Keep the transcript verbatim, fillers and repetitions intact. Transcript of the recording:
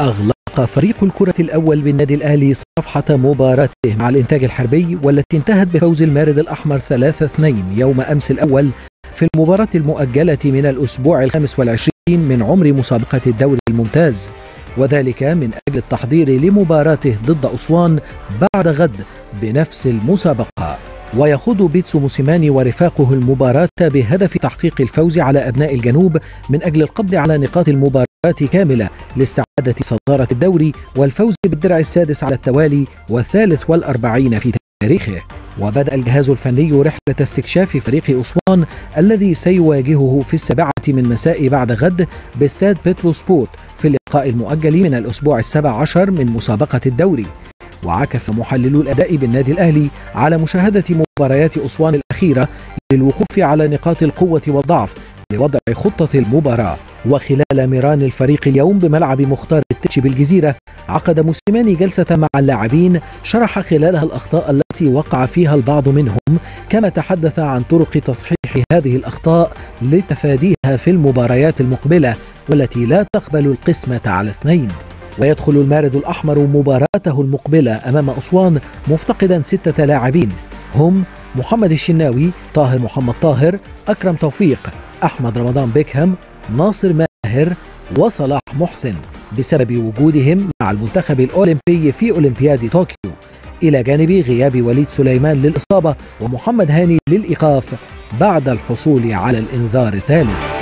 أغلق فريق الكرة الأول بالنادي الأهلي صفحة مباراته مع الإنتاج الحربي، والتي انتهت بفوز المارد الأحمر ثلاثة اثنين يوم أمس الأول في المباراة المؤجلة من الأسبوع الخامس والعشرين من عمر مسابقة الدوري الممتاز، وذلك من أجل التحضير لمباراته ضد أسوان بعد غد بنفس المسابقة. ويخوض بيتسو موسيماني ورفاقه المباراة بهدف تحقيق الفوز على أبناء الجنوب من أجل القبض على نقاط المباراة كاملة لاستعادة صدارة الدوري والفوز بالدرع السادس على التوالي والثالث والأربعين في تاريخه. وبدأ الجهاز الفني رحلة استكشاف فريق أسوان الذي سيواجهه في السابعة من مساء بعد غد باستاد بترو سبورت في اللقاء المؤجل من الأسبوع السابع عشر من مسابقة الدوري. وعكف محللو الأداء بالنادي الأهلي على مشاهدة مباريات أسوان الأخيرة للوقوف على نقاط القوة والضعف لوضع خطة المباراة. وخلال ميران الفريق اليوم بملعب مختار التتش بالجزيرة، عقد موسيماني جلسة مع اللاعبين شرح خلالها الأخطاء التي وقع فيها البعض منهم، كما تحدث عن طرق تصحيح هذه الأخطاء لتفاديها في المباريات المقبلة والتي لا تقبل القسمة على اثنين. ويدخل المارد الأحمر مباراته المقبلة أمام أسوان مفتقدا ستة لاعبين هم محمد الشناوي، طاهر محمد طاهر، أكرم توفيق، أحمد رمضان بيكهام، ناصر ماهر وصلاح محسن، بسبب وجودهم مع المنتخب الأولمبي في أولمبياد طوكيو، إلى جانب غياب وليد سليمان للإصابة ومحمد هاني للإيقاف بعد الحصول على الإنذار الثالث.